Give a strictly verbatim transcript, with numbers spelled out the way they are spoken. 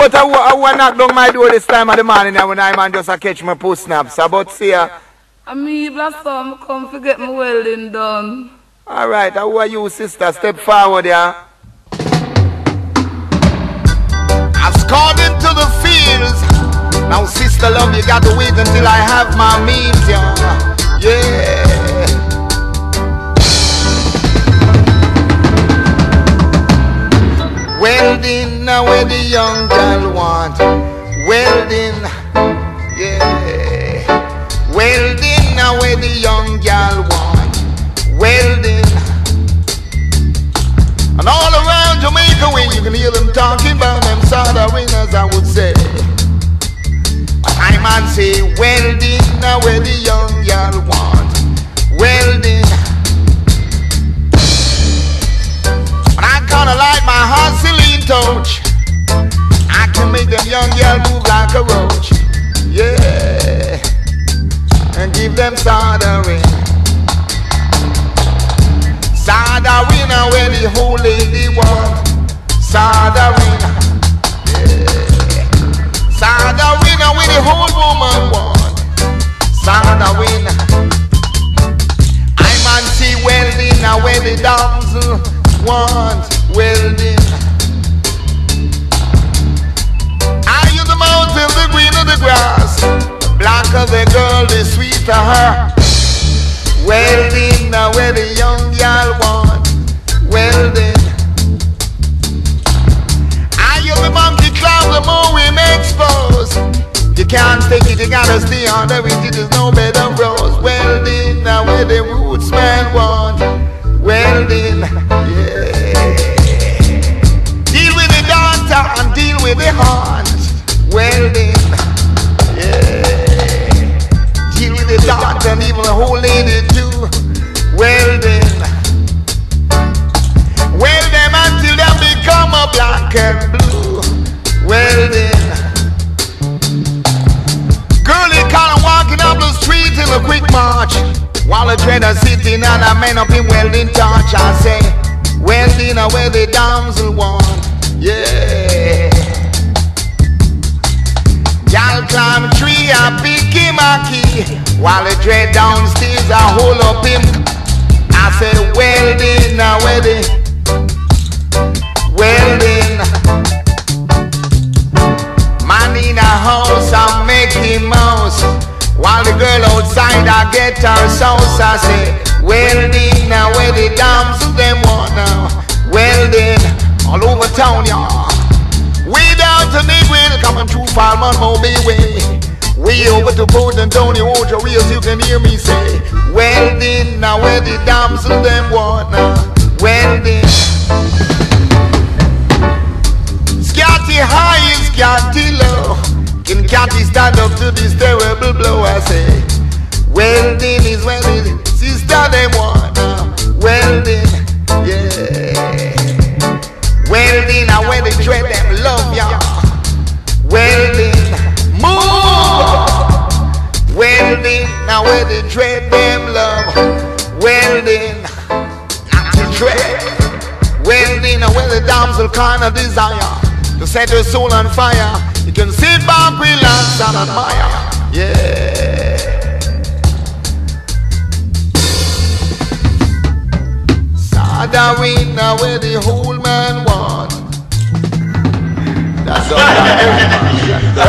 but I, I want to knock down my door this time of the morning when I man just a catch my post snaps. About see ya. I mean, blast some come to get my welding done. All right, how are you, sister? Step forward, yeah. I've scored into the fields. Now, sister love, you got to wait until I have my means, yeah. Yeah. Welding, now where the young girl want. Welding, yeah. Welding, now where the young girl want. Welding. And all around Jamaica when you can hear them talking about them sort of winners, I would say. I man say welding, now where the young girl want. Welding. And I kinda like my Vaseline touch. I can make them young girl move like a roach. Yeah. And give them soldering. Soldering where the whole lady want. Soldering. Yeah. Soldering where the whole woman want. Soldering. I man see welding where the damsel want. Welding. I use the mountain, the green of the grass. The blacker the girl, the sweeter her. Welding, now where the young girl want. Welding. I use the monkey clown, the more we expose. You can't take it, you gotta stay under it, it is no better rose. Welding, now where the roots man want. Welding, yeah. Deal with the daughter and deal with the heart. Welding, yeah. Deal with the daughter and even the whole lady too. Welding. Weld them until they become a black and blue. Welding. Girlie kinda walking up the street in a quick march, while the trader sitting and a man up in welding torch. I say, welding are where the damsel want. Yeah. Y'all climb a tree, I pick him a key, while the dread downstairs I hold up him. I say, welding are where the welding. Man in a house, I make him mouse, while the girl outside I get her sauce. I say, welding now where the damsel them want now. Welding all over town, y'all. Way down to Midway, coming through Falmouth, Mobile way. Way over to Port Antonio, Ocho Rios, you can hear me say, welding now where the damsel them want now. Welding. Scotty high and Scotty low. Can Catty stand up to this terrible blow? I say, welding is where the sister they want now. Welding, yeah. Welding, now where they dread them love y'all. Welding, move. Welding, now where they dread them love. Welding, not to dread. Welding, now where the damsel kind of desire to set her soul on fire. You can sit back, relax and admire. Yeah. Soldering now where the whole man want. That's all right.